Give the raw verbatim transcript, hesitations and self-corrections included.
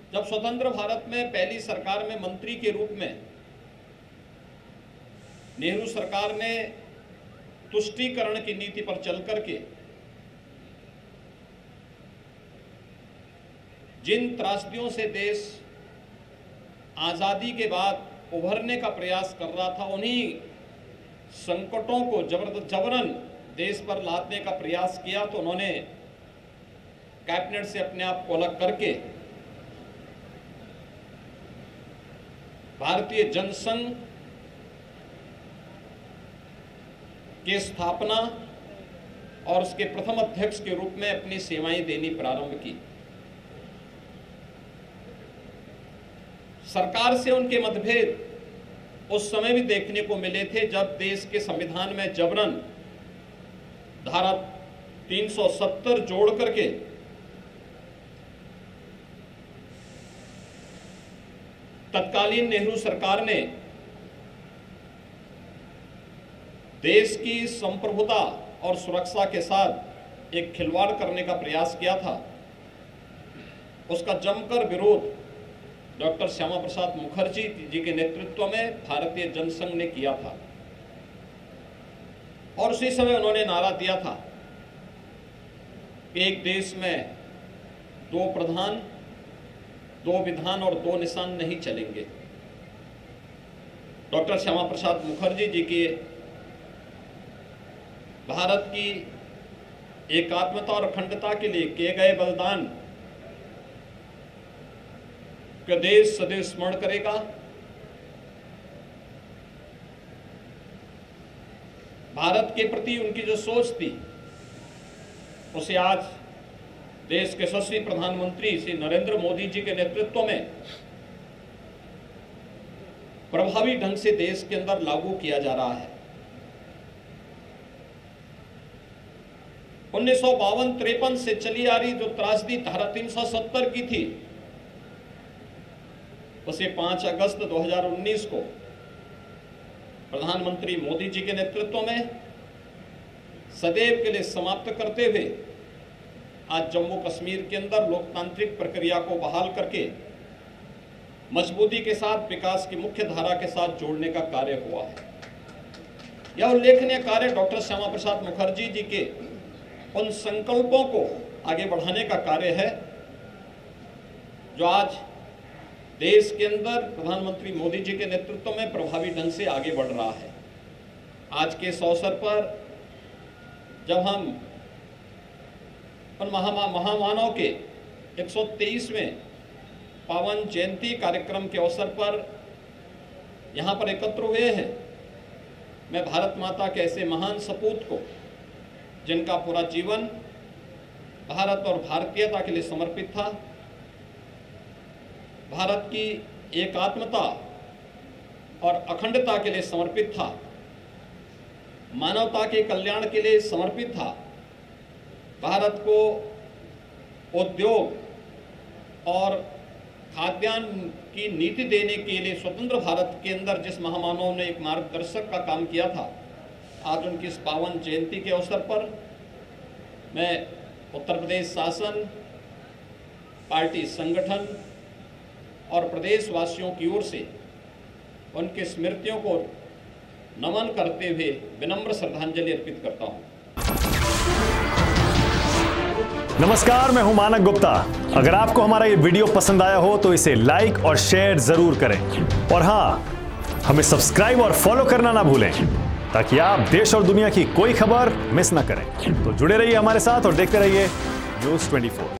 जब स्वतंत्र भारत में पहली सरकार में मंत्री के रूप में नेहरू सरकार ने तुष्टीकरण की नीति पर चल करके जिन त्रासदियों से देश आज़ादी के बाद उभरने का प्रयास कर रहा था, उन्हीं संकटों को जबरदस्त जबरन देश पर लादने का प्रयास किया, तो उन्होंने कैबिनेट से अपने आप को अलग करके भारतीय जनसंघ की स्थापना और उसके प्रथम अध्यक्ष के रूप में अपनी सेवाएं देनी प्रारंभ की। सरकार से उनके मतभेद उस समय भी देखने को मिले थे जब देश के संविधान में जबरन धारा तीन सौ सत्तर जोड़ करके तत्कालीन नेहरू सरकार ने देश की संप्रभुता और सुरक्षा के साथ एक खिलवाड़ करने का प्रयास किया था। उसका जमकर विरोध डॉक्टर श्यामा प्रसाद मुखर्जी जी के नेतृत्व में भारतीय जनसंघ ने किया था और उसी समय उन्होंने नारा दिया था कि एक देश में दो प्रधान, दो विधान और दो निशान नहीं चलेंगे। डॉक्टर श्यामा प्रसाद मुखर्जी जी के भारत की एकात्मता और अखंडता के लिए किए गए बलिदान का देश सदैव स्मरण करेगा। भारत के प्रति उनकी जो सोच थी उसे आज देश के यशस्वी प्रधानमंत्री श्री नरेंद्र मोदी जी के नेतृत्व में प्रभावी ढंग से देश के अंदर लागू किया जा रहा है। उन्नीस सौ बावन तिरपन से चली आ रही जो त्रासदी धारा तीन सौ सत्तर की थी, उसे पांच अगस्त दो हज़ार उन्नीस को प्रधानमंत्री मोदी जी के नेतृत्व में सदैव के लिए समाप्त करते हुए आज जम्मू कश्मीर के अंदर लोकतांत्रिक प्रक्रिया को बहाल करके मजबूती के साथ विकास की मुख्य धारा के साथ जोड़ने का कार्य हुआ है। यह उल्लेखनीय कार्य डॉक्टर श्यामा प्रसाद मुखर्जी जी के उन संकल्पों को आगे बढ़ाने का कार्य है जो आज देश के अंदर प्रधानमंत्री मोदी जी के नेतृत्व में प्रभावी ढंग से आगे बढ़ रहा है। आज के इस अवसर पर जब हम उन महा महामानव के एक सौ तेईसवें पावन जयंती कार्यक्रम के अवसर पर यहाँ पर एकत्र हुए हैं, मैं भारत माता के ऐसे महान सपूत को जिनका पूरा जीवन भारत और भारतीयता के लिए समर्पित था, भारत की एकात्मता और अखंडता के लिए समर्पित था, मानवता के कल्याण के लिए समर्पित था, भारत को उद्योग और खाद्यान्न की नीति देने के लिए स्वतंत्र भारत के अंदर जिस महामानव ने एक मार्गदर्शक का काम किया था, आज उनकी इस पावन जयंती के अवसर पर मैं उत्तर प्रदेश शासन, पार्टी संगठन और प्रदेशवासियों की ओर से उनकी स्मृतियों को नमन करते हुए विनम्र श्रद्धांजलि अर्पित करता हूं। नमस्कार, मैं हूं मानक गुप्ता। अगर आपको हमारा ये वीडियो पसंद आया हो तो इसे लाइक और शेयर जरूर करें और हां, हमें सब्सक्राइब और फॉलो करना ना भूलें ताकि आप देश और दुनिया की कोई खबर मिस ना करें। तो जुड़े रहिए हमारे साथ और देखते रहिए न्यूज़ चौबीस।